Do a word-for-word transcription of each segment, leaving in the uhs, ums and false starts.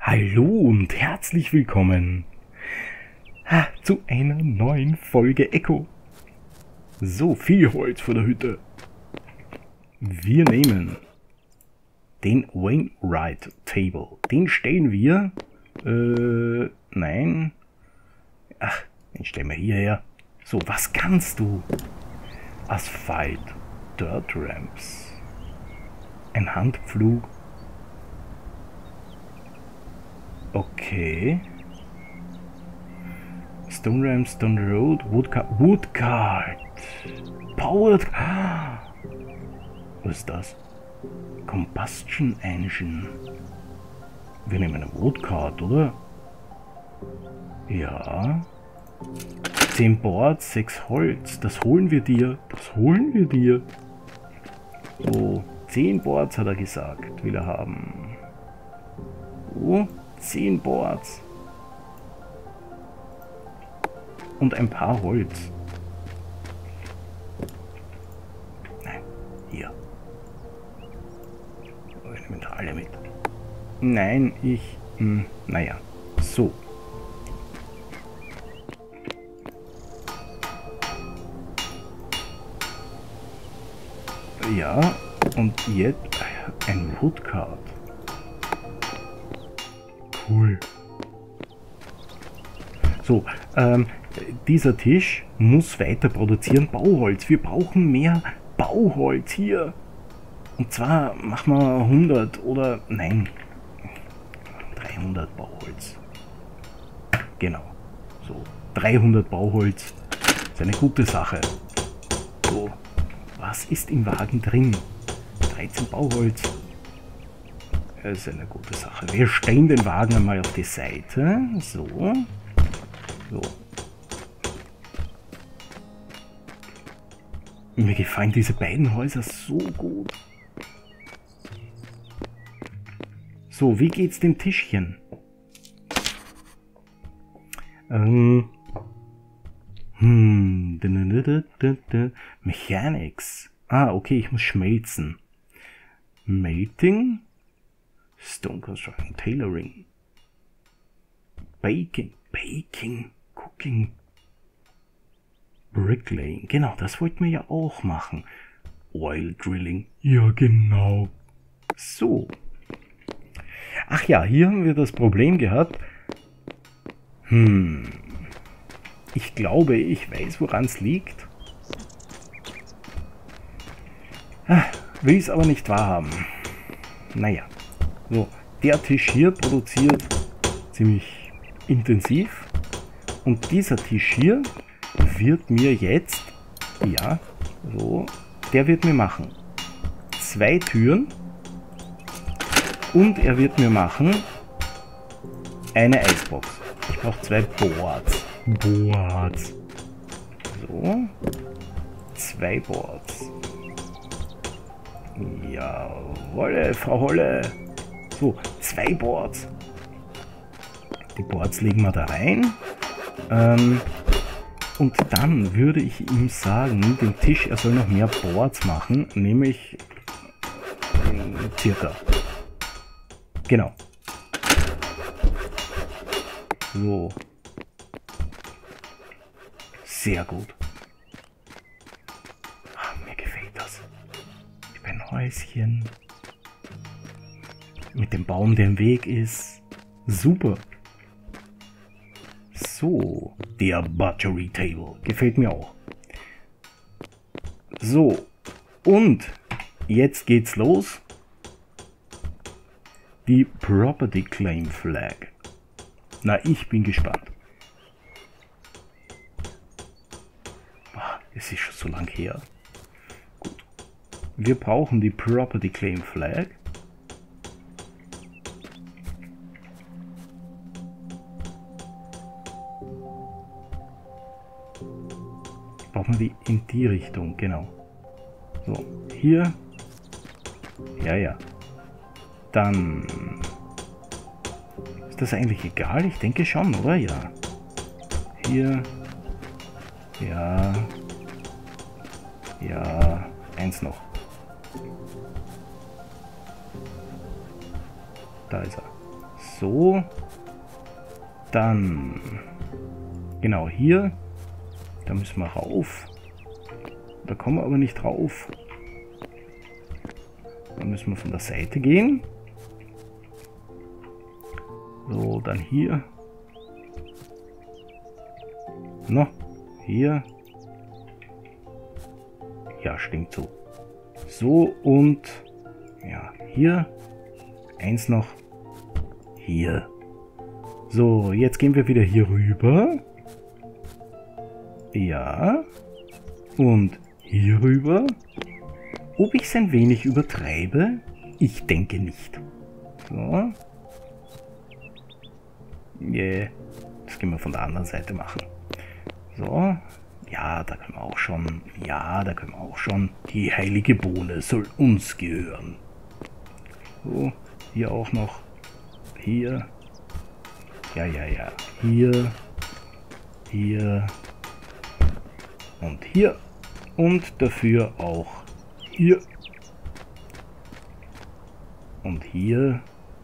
Hallo und herzlich willkommen ha, zu einer neuen Folge Echo. So, viel Holz vor der Hütte. Wir nehmen den Wainwright Table. Den stellen wir... Äh, nein. Ach, den stellen wir hierher. So, was kannst du? Asphalt, Dirt Ramps, ein Handpflug. Okay. Stone Ramps, Stone Road, Woodcart. Woodcart. Powered. Was ist das? Combustion Engine. Wir nehmen eine Woodcart, oder? Ja. zehn Boards, sechs Holz. Das holen wir dir. Das holen wir dir. So, zehn Boards hat er gesagt, will er haben. Oh. zehn Boards und ein paar Holz. Nein, hier. Ich nehme alle mit. Nein, ich... Mh, naja, so. Ja, und jetzt ein Woodcart. Cool. So, ähm, dieser Tisch muss weiter produzieren Bauholz. Wir brauchen mehr Bauholz hier. Und zwar machen wir hundert oder, nein, dreihundert Bauholz. Genau. So, dreihundert Bauholz ist eine gute Sache. So, was ist im Wagen drin? dreizehn Bauholz. Das ist eine gute Sache. Wir stellen den Wagen einmal auf die Seite. So. So. Mir gefallen diese beiden Häuser so gut. So, wie geht's dem Tischchen? Ähm. Hm. Mechanics. Ah, okay, ich muss schmelzen. Melting. Stone Construction, Tailoring, Baking, Baking, Cooking, Bricklaying, genau, das wollten wir ja auch machen. Oil Drilling, ja genau. So. Ach ja, hier haben wir das Problem gehabt. Hm. Ich glaube, ich weiß, woran es liegt. Ah, will es aber nicht wahrhaben. Naja. So, der Tisch hier produziert ziemlich intensiv und dieser Tisch hier wird mir jetzt, ja, so, der wird mir machen zwei Türen und er wird mir machen eine Eisbox. Ich brauche zwei Boards. Boards. So, zwei Boards. Jawolle, Frau Holle. So, zwei Boards. Die Boards legen wir da rein. Ähm, und dann würde ich ihm sagen, dem Tisch, er soll noch mehr Boards machen, nämlich äh, circa. Genau. So. Sehr gut. Ah, mir gefällt das. Ich bin ein Häuschen. Mit dem Baum, der im Weg ist. Super. So, der Butchery Table. Gefällt mir auch. So, und jetzt geht's los. Die Property Claim Flag. Na, ich bin gespannt. Boah, es ist schon so lang her. Gut. Wir brauchen die Property Claim Flag. Brauchen wir die in die Richtung, genau. So, hier. Ja, ja. Dann ist das eigentlich egal? Ich denke schon, oder? Ja. Hier. Ja. Ja. Eins noch. Da ist er. So. Dann, genau hier. Da müssen wir rauf. Da kommen wir aber nicht rauf. Da müssen wir von der Seite gehen. So, dann hier. No, hier. Ja, stimmt so. So und ja, hier. Eins noch. Hier. So, jetzt gehen wir wieder hier rüber. Ja. Und hier rüber. Ob ich es ein wenig übertreibe? Ich denke nicht. So. Yeah. Das können wir von der anderen Seite machen. So. Ja, da können wir auch schon. Ja, da können wir auch schon. Die heilige Bohne soll uns gehören. So. Hier auch noch. Hier. Ja, ja, ja. Hier. Hier. Und hier. Und dafür auch hier. Und hier.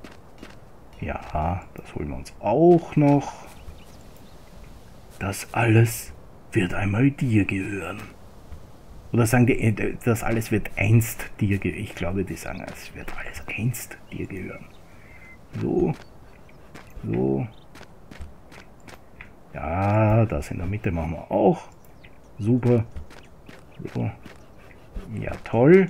Ja, das holen wir uns auch noch. Das alles wird einmal dir gehören. Oder sagen die, das alles wird einst dir gehören. Ich glaube, die sagen, es wird alles einst dir gehören. So. So. Ja, das in der Mitte machen wir auch. Super. So. Ja, toll.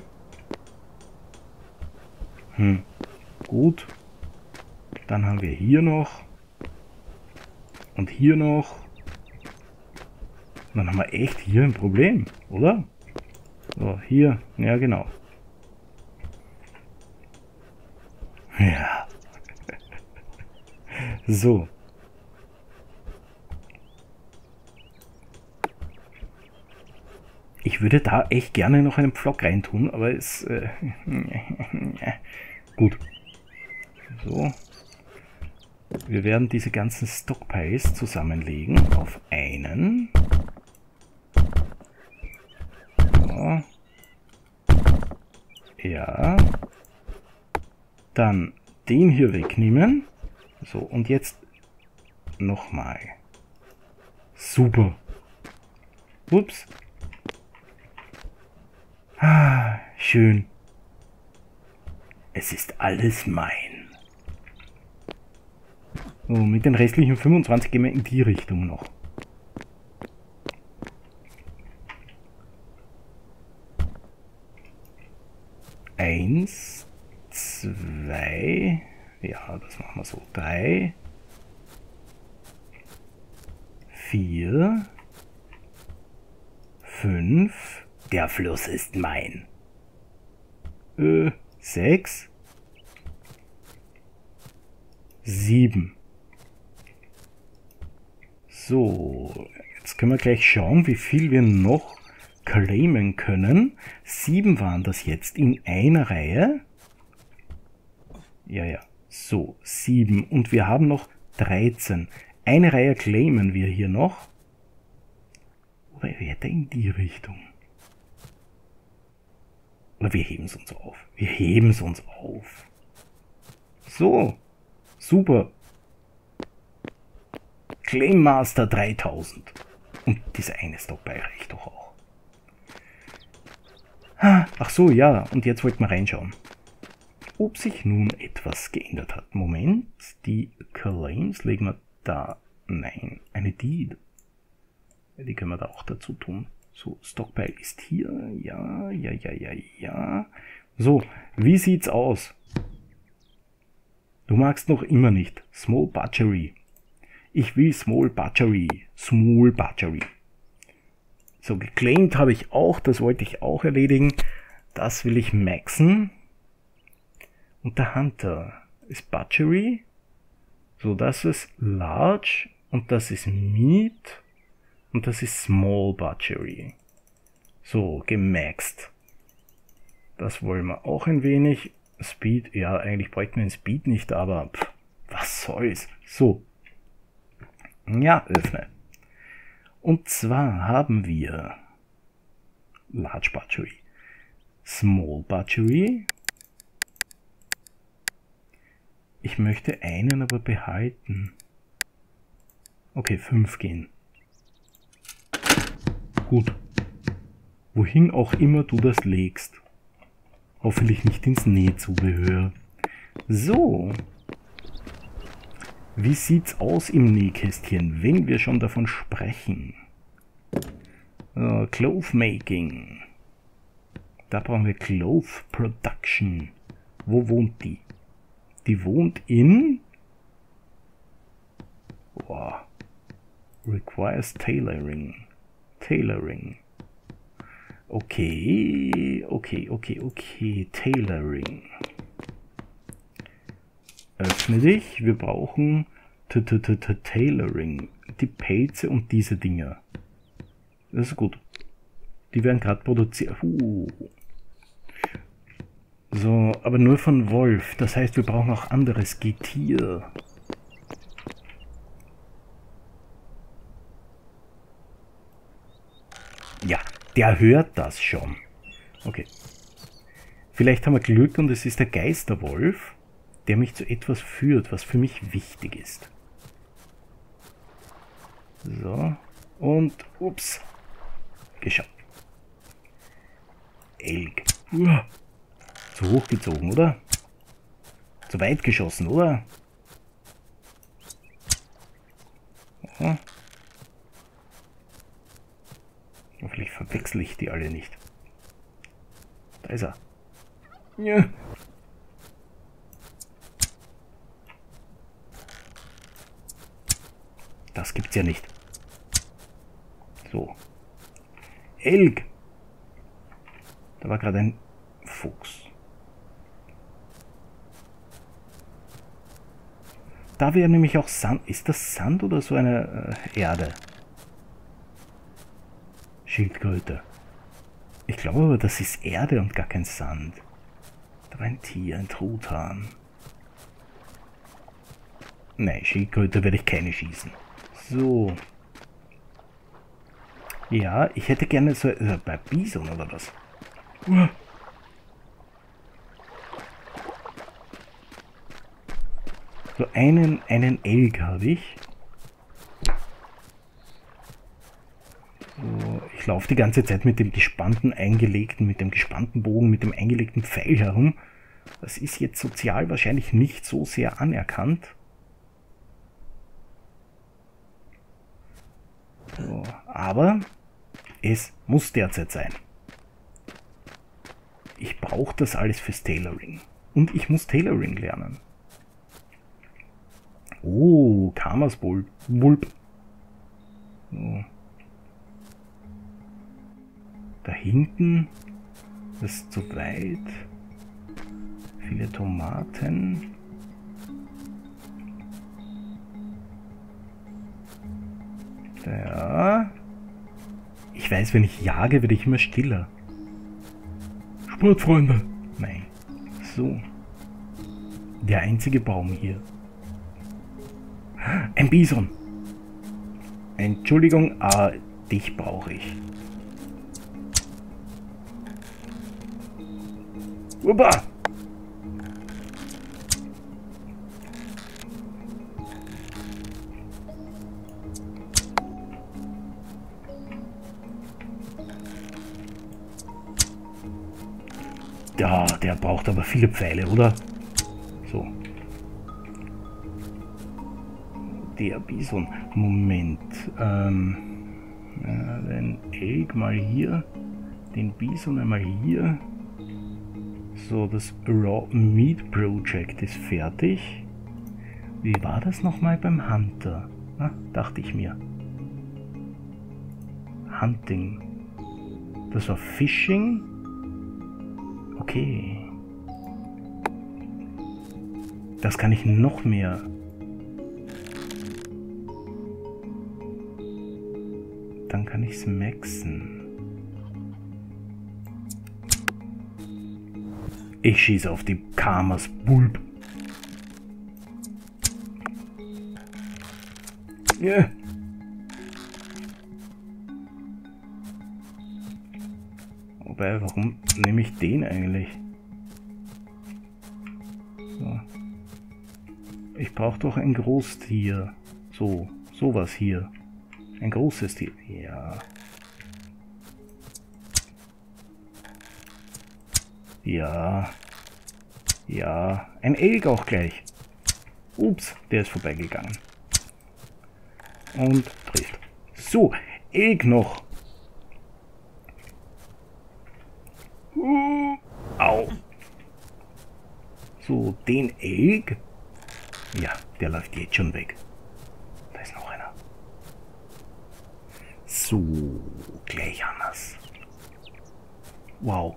Hm. Gut. Dann haben wir hier noch. Und hier noch. Dann haben wir echt hier ein Problem, oder? So, hier. Ja, genau. Ja. So. Ich würde da echt gerne noch einen Pflock reintun, aber es... Äh, gut. So. Wir werden diese ganzen Stockpiles zusammenlegen auf einen. So. Ja. Dann den hier wegnehmen. So, und jetzt nochmal. Super. Ups. Ah, schön. Es ist alles mein. So, mit den restlichen fünfundzwanzig gehen wir in die Richtung noch. Eins, zwei, ja, das machen wir so. Drei, vier, fünf. Der Fluss ist mein. Äh, sechs, sieben. So, jetzt können wir gleich schauen, wie viel wir noch claimen können. Sieben waren das jetzt in einer Reihe. Ja, ja. So, sieben. Und wir haben noch dreizehn. Eine Reihe claimen wir hier noch. Oder weiter in die Richtung. Oder wir heben es uns auf. Wir heben es uns auf. So. Super. Claim Master dreitausend. Und dieser eine Stockpile reicht doch auch. Ach so, ja. Und jetzt wollten wir reinschauen, ob sich nun etwas geändert hat. Moment. Die Claims legen wir da. Nein. Eine Deed. Die können wir da auch dazu tun. So, Stockpile ist hier. Ja, ja, ja, ja, ja. So, wie sieht's aus? Du magst noch immer nicht. Small Butchery. Ich will Small Butchery. Small Butchery. So, geclaimed habe ich auch. Das wollte ich auch erledigen. Das will ich maxen. Und der Hunter ist Butchery. So, das ist Large. Und das ist Meat. Und das ist Small Butchery. So, gemaxt. Das wollen wir auch ein wenig. Speed, ja, eigentlich bräuchten wir den Speed nicht, aber pff, was soll's. So. Ja, öffne. Und zwar haben wir Large Butchery, Small Butchery. Ich Ich möchte einen aber behalten. Okay, fünf gehen. Gut. Wohin auch immer du das legst. Hoffentlich nicht ins Nähzubehör. So. Wie sieht's aus im Nähkästchen, wenn wir schon davon sprechen? Uh, Cloth Making. Da brauchen wir Cloth Production. Wo wohnt die? Die wohnt in... Wow. Requires Tailoring. Tailoring. Okay, okay, okay, okay. Tailoring. Öffne dich. Wir brauchen Tailoring. Die Pelze und diese Dinger. Das ist gut. Die werden gerade produziert. Uh. So, aber nur von Wolf. Das heißt, wir brauchen auch anderes Getier. Ja, der hört das schon. Okay. Vielleicht haben wir Glück und es ist der Geisterwolf, der mich zu etwas führt, was für mich wichtig ist. So. Und, ups. Geschafft. Elg. Uah. Zu hoch gezogen, oder? Zu weit geschossen, oder? Aha. Hoffentlich verwechsel ich die alle nicht. Da ist er. Ja. Das gibt's ja nicht. So. Elg. Da war gerade ein Fuchs. Da wäre nämlich auch Sand. Ist das Sand oder so eine äh, Erde? Schildkröte. Ich glaube aber, das ist Erde und gar kein Sand. Da war ein Tier, ein Truthahn. Nein, Schildkröte werde ich keine schießen. So. Ja, ich hätte gerne so... Äh, bei Bison oder was? Uh. So einen, einen Elg habe ich. So, ich laufe die ganze Zeit mit dem gespannten, eingelegten, mit dem gespannten Bogen, mit dem eingelegten Pfeil herum. Das ist jetzt sozial wahrscheinlich nicht so sehr anerkannt. So, aber es muss derzeit sein. Ich brauche das alles fürs Tailoring. Und ich muss Tailoring lernen. Oh, Kamersbulb. Bulb. So. Da hinten, das ist zu weit. Viele Tomaten. Ja. Ich weiß, wenn ich jage, werde ich immer stiller. Sportfreunde. Nein. So. Der einzige Baum hier. Ein Bison. Entschuldigung, aber dich brauche ich. Upa! Ja, der braucht aber viele Pfeile, oder? So. Der Bison. Moment. Ähm, äh, den Elg mal hier. Den Bison einmal hier. So, das Raw Meat Project ist fertig. Wie war das nochmal beim Hunter? Na, dachte ich mir. Hunting. Das war Fishing. Okay. Das kann ich noch mehr. Dann kann ich es maxen. Ich schieße auf die Kamersbulb. Yeah. Wobei, warum nehme ich den eigentlich? So. Ich brauche doch ein Großtier. So, sowas hier. Ein großes Tier. Ja. Ja. Ja. Ein Elg auch gleich. Ups, der ist vorbeigegangen. Und trifft. So, Elg noch. Uh, au. So, den Elg. Ja, der läuft jetzt schon weg. Da ist noch einer. So, gleich anders. Wow.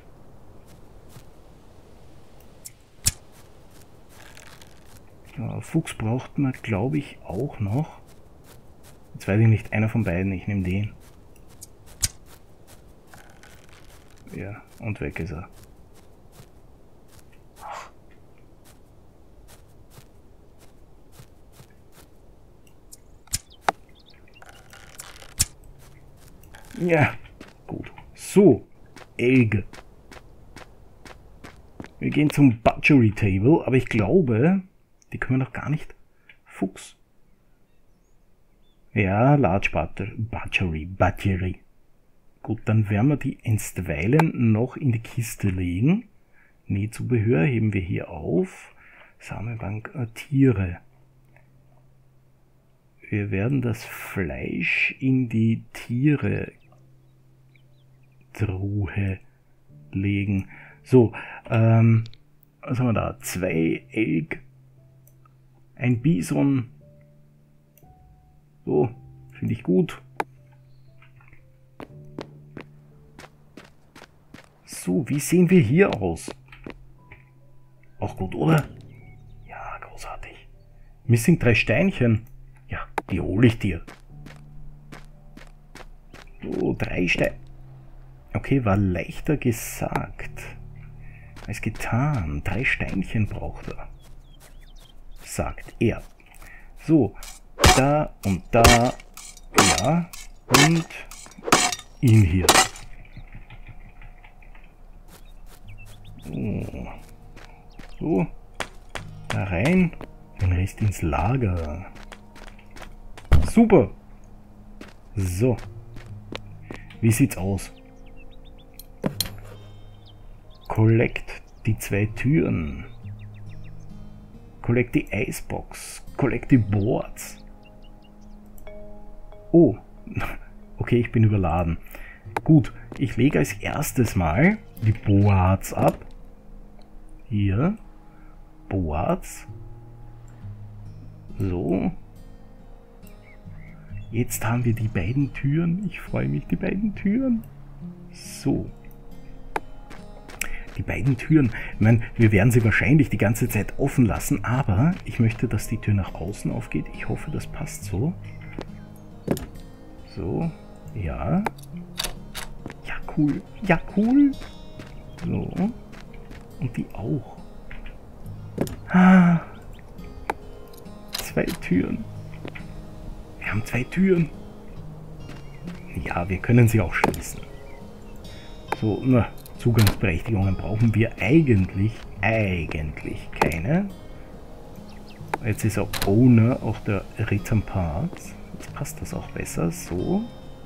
Ja, Fuchs braucht man, glaube ich, auch noch. Jetzt weiß ich nicht, einer von beiden, ich nehme den. Ja, und weg ist er. Ja, gut. So, Elg. Wir gehen zum Butchery Table, aber ich glaube, die können wir noch gar nicht. Fuchs. Ja, Large Butter, Butchery, Butchery. Gut, dann werden wir die einstweilen noch in die Kiste legen. Nähzubehör heben wir hier auf. Samenbank, äh, Tiere. Wir werden das Fleisch in die Tiere Truhe legen. So, ähm, was haben wir da? Zwei Elg, ein Bison. So, finde ich gut. So, wie sehen wir hier aus? Auch gut, oder? Ja, großartig. Missing drei Steinchen. Ja, die hole ich dir. So, drei Steine. Okay, war leichter gesagt als getan. Drei Steinchen braucht er. Sagt er. So, da und da. Ja, und ihn hier. So, so, da rein, den Rest ins Lager. Super. So, wie sieht's aus? Collect die zwei Türen. Collect die Icebox. Collect die Boards. Oh, okay, ich bin überladen. Gut, ich lege als erstes mal die Boards ab. Hier, Boards. So. Jetzt haben wir die beiden Türen. Ich freue mich, die beiden Türen. So. Die beiden Türen, ich meine, wir werden sie wahrscheinlich die ganze Zeit offen lassen, aber ich möchte, dass die Tür nach außen aufgeht. Ich hoffe, das passt so. So, ja. Ja, cool. Ja, cool. So. Und die auch. Ah. Zwei Türen. Wir haben zwei Türen. Ja, wir können sie auch schließen. So, na, Zugangsberechtigungen brauchen wir eigentlich, eigentlich keine. Jetzt ist er Owner auch der Rhythm Parts. Jetzt passt das auch besser. So.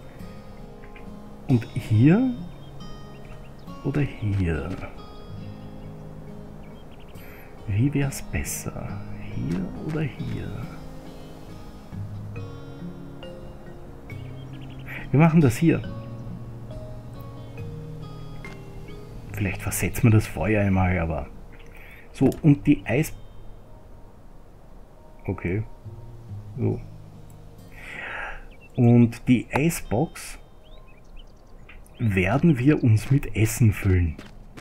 Und hier oder hier? Wie wäre es besser? Hier oder hier? Wir machen das hier. Vielleicht versetzen wir das Feuer einmal, aber... So, und die Eis... Okay. So. Und die Eisbox werden wir uns mit Essen füllen.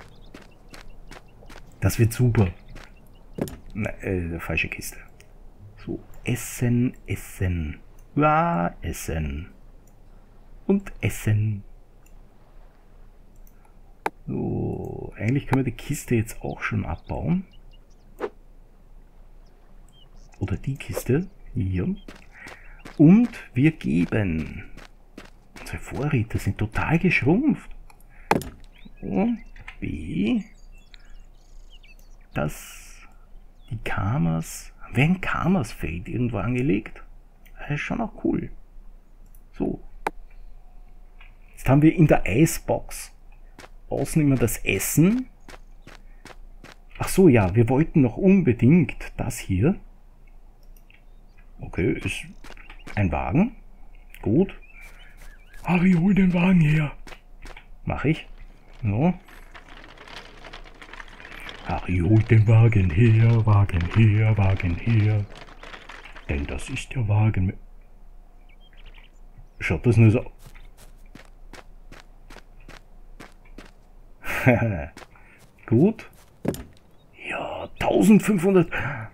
Das wird super. Nein, äh, falsche Kiste. So, Essen, Essen. Ja, Essen. Und Essen. So, eigentlich können wir die Kiste jetzt auch schon abbauen. Oder die Kiste. Hier. Und wir geben. Unsere Vorräte sind total geschrumpft. So, B. Das. Die Kamas Haben wir ein Karmersfeld irgendwo angelegt? Das ist schon auch cool. So. Jetzt haben wir in der Eisbox außen immer das Essen. Ach so, ja, wir wollten noch unbedingt das hier. Okay, ist ein Wagen. Gut. Harry, hol den Wagen her. Mach ich. So. Harry, hol den Wagen her, Wagen her, Wagen her. Denn das ist der Wagen. Schaut das nur so. Gut. Ja, eintausendfünfhundert.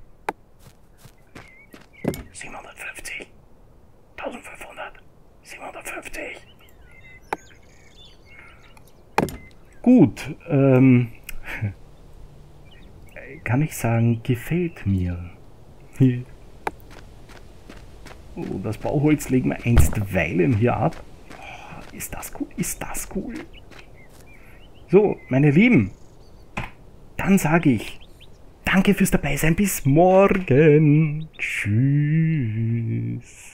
siebenhundertfünfzig. eintausendfünfhundert. siebenhundertfünfzig. Gut, ähm, kann ich sagen, gefällt mir. Oh, das Bauholz legen wir einstweilen hier ab. Oh, ist das cool, ist das cool. So, meine Lieben, dann sage ich, danke fürs Dabeisein, bis morgen. Tschüss.